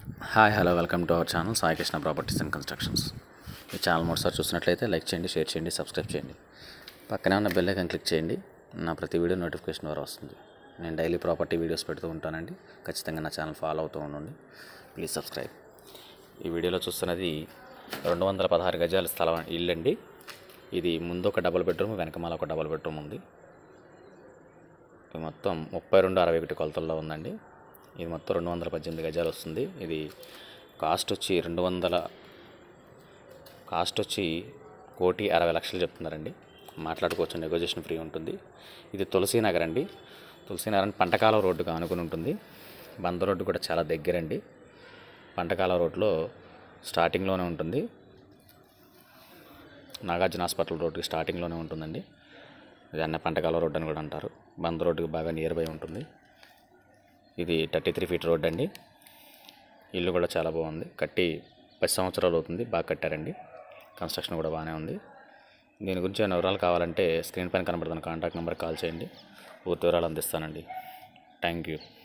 Hi hello welcome to our channel Sai Krishna properties and constructions. ఈ channel మొదటిసారి చూసినట్లయితే like చేయండి, షేర్ చేయండి, సబ్స్క్రైబ్ చేయండి. పక్కనే ఉన్న బెల్ ఐకాన్ క్లిక్ చేయండి. నా ప్రతి వీడియో నోటిఫికేషన్ ద్వారా వస్తుంది. నేను డైలీ ప్రాపర్టీ వీడియోస్ పెడుతూ ఉంటానండి. ఖచ్చితంగా నా ఛానల్ ఫాలో అవుతూ ఉండండి. Please subscribe. ఈ వీడియోలో చూస్తున్నది 216 గజాల స్థలం ఇల్లు అండి. ఇది ముందు ఒక డబుల్ బెడ్రూమ్, వెనకమాల ఒక డబుల్ బెడ్రూమ్ ఉంది. ఇది మొత్తం 32/61 కొలతల్లో ఉందండి. ఇది మొత్తం 218 గజాలు వస్తుంది. ఇది కాస్ట్ వచ్చి 1,60,00,000 చెప్తున్నారండి. మాట్లాడుకోవచ్చు, నెగోషియేషన్ ఫ్రీ ఉంటుంది. ఇది తులసీనగర్ అండి. తులసీనగర్ అంటే పంటకాలం రోడ్డుగా ఆనుకుని ఉంటుంది. బంద రోడ్డు కూడా చాలా దగ్గరండి. పంటకాలం రోడ్లో స్టార్టింగ్లోనే ఉంటుంది. నాగార్జున హాస్పిటల్ రోడ్డుకి స్టార్టింగ్లోనే ఉంటుందండి. దాన్ని పంటకాలం రోడ్డు అని కూడా అంటారు. బంద రోడ్డుకి బాగా నియర్ బై ఉంటుంది. ఇది 33 ఫీట్ రోడ్ అండి. ఇల్లు కూడా చాలా బాగుంది. కట్టి 10 సంవత్సరాలు అవుతుంది. బాగా కట్టారండి. కన్స్ట్రక్షన్ కూడా బాగానే ఉంది. దీని గురించి ఏమైనా వివరాలు కావాలంటే స్క్రీన్ పైన కనబడుతున్న కాంటాక్ట్ నెంబర్కి కాల్ చేయండి. పూర్తి వివరాలు అందిస్తానండి. Thank you.